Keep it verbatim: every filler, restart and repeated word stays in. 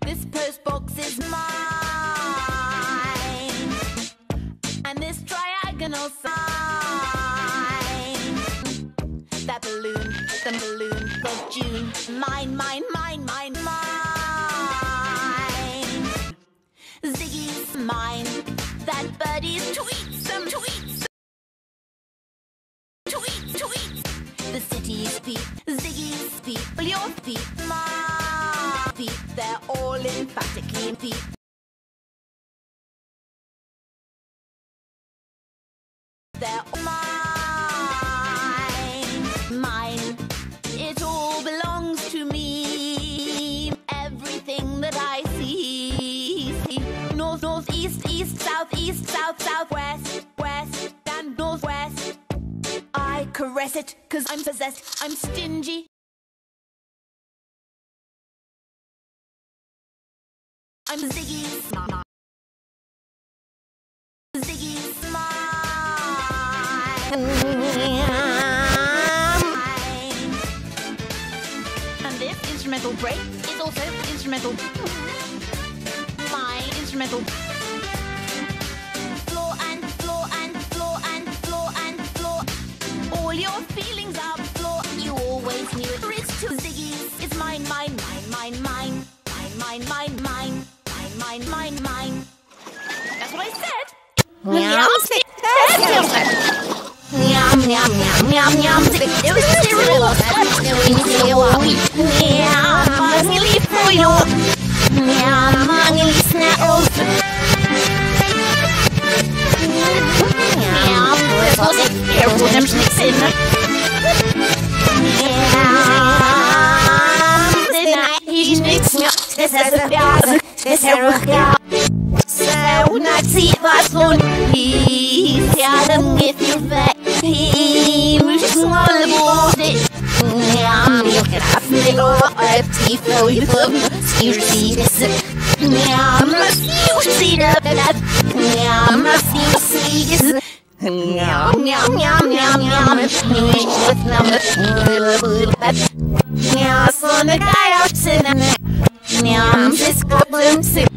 This post box is mine, and this triagonal sign. That balloon, the balloon of June. Mine, mine, mine, mine, mine. Ziggy's mine. That birdie's tweets, some tweets. Tweet, tweet. The city's feet, Ziggy's feet, your feet, my feet. They're all emphatically feet. They're all mine, mine. It all belongs to me. Everything that I see. North, north, east, east, south, east, south, southwest, west, and northwest. I caress it, cause I'm possessed, I'm stingy. I'm Ziggy's mine. Ziggy's mine. And this instrumental break is also instrumental. My instrumental. Floor and floor and floor and floor and floor. All your feelings are floor. You always knew it. It's too Ziggy's. It's mine, mine, mine, mine, mine. Mine, mine, mine, mine. Mine, mine, mine. That's what I said. Meow. Meow, meow, meow, meow, meow. It was cereal. Meow, mangly for you. Meow, mangly snackles. Meow, let's go take care of them snakes in. Meow, the night he snicks. This is a thousand. This is a so not see what's on he tell them if you back he was small about it. Meow, you can have me go up to flow you from you see this. Meow, must you see that? Meow, must you see this? Meow, meow, meow, meow, meow. Meow, so the guy out to the meow, this goblin sick.